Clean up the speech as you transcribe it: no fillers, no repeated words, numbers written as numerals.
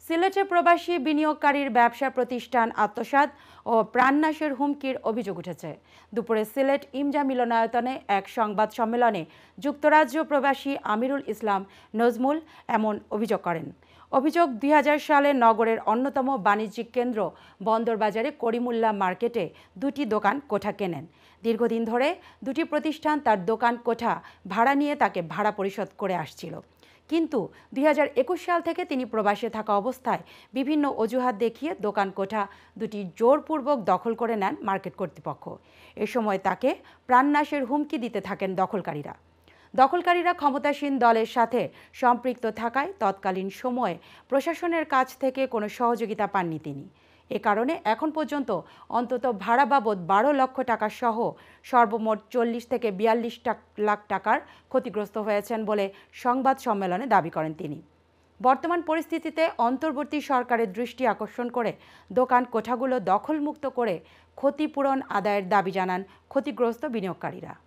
সিলেটে প্রবাসী বিনিয়োগকারীর ব্যবসা প্রতিষ্ঠান আত্মসাৎ ও প্রাণনাশের হুমকির অভিযোগ উঠেছে। দুপুরে সিলেট ইমজা মিলনায়তনে এক সংবাদ সম্মেলনে যুক্তরাজ্য প্রবাসী আমিরুল ইসলাম নজমুল এমন অভিযোগ করেন। অভিযোগ ২০০০ সালে নগরের অন্যতম বাণিজ্যিক কেন্দ্র বন্দরবাজারে করিমুল্লাহ মার্কেটে দুটি দোকান কোঠা কেনেন। দীর্ঘদিন ধরে দুটি প্রতিষ্ঠান তার দোকান কোঠা ভাড়া নিয়ে তাকে ভাড়া পরিশোধ করে আসছিল। কিন্তু ২০২১ সাল থেকে তিনি প্রবাসে থাকা অবস্থায় বিভিন্ন অজুহাত দেখিয়ে দোকান কোঠা দুটি জোরপূর্বক দখল করে নেন মার্কেট কর্তৃপক্ষ। এ সময় তাকে প্রাণনাশের হুমকি দিতে থাকেন দখলকারীরা ক্ষমতাসীন দলের সাথে সম্পৃক্ত থাকায় তৎকালীন সময়ে প্রশাসনের কাছ থেকে কোনো সহযোগিতা পাননি তিনি। এ কারণে এখন পর্যন্ত অন্তত ভাড়া বাবদ ১২ লক্ষ টাকা সহ সর্বমোট ৪০ থেকে ৪২ লাখ টাকার ক্ষতিগ্রস্ত হয়েছেন বলে সংবাদ সম্মেলনে দাবি করেন তিনি। বর্তমান পরিস্থিতিতে অন্তর্বর্তী সরকারের দৃষ্টি আকর্ষণ করে দোকান কোঠাগুলো দখলমুক্ত করে ক্ষতিপূরণ আদায়ের দাবি জানান ক্ষতিগ্রস্ত বিনিয়োগকারীরা।